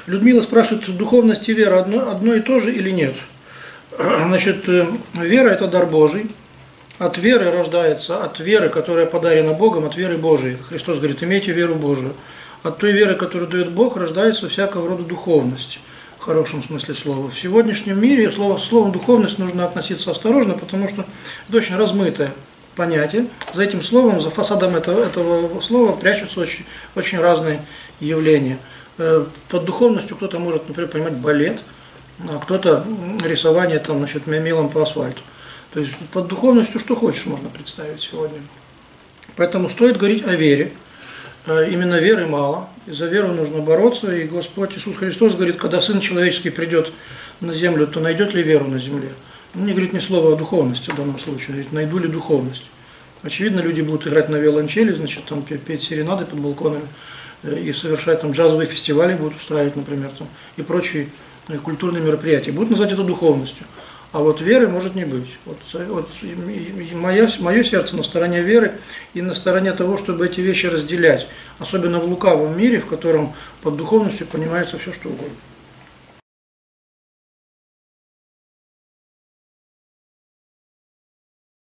Людмила спрашивает, духовность и вера одно и то же или нет? Значит, вера – это дар Божий. От веры рождается, от веры, которая подарена Богом, от веры Божией. Христос говорит, имейте веру Божию. От той веры, которую дает Бог, рождается всякого рода духовность, в хорошем смысле слова. В сегодняшнем мире словом духовность нужно относиться осторожно, потому что это очень размытое понятие. За этим словом, за фасадом этого слова прячутся очень разные явления. Под духовностью кто-то может, например, понимать балет, а кто-то рисование там, значит, мелом по асфальту. То есть под духовностью что хочешь можно представить сегодня. Поэтому стоит говорить о вере. Именно веры мало, и за веру нужно бороться. И Господь Иисус Христос говорит, когда Сын Человеческий придет на землю, то найдет ли веру на земле? Он не говорит ни слова о духовности в данном случае, он говорит, найду ли духовность. Очевидно, люди будут играть на виолончели, значит, там петь серенады под балконами и совершать там джазовые фестивали будут устраивать, например, там, и прочие культурные мероприятия. Будут назвать это духовностью. А вот веры может не быть. Мое сердце на стороне веры и на стороне того, чтобы эти вещи разделять. Особенно в лукавом мире, в котором под духовностью понимается все, что угодно.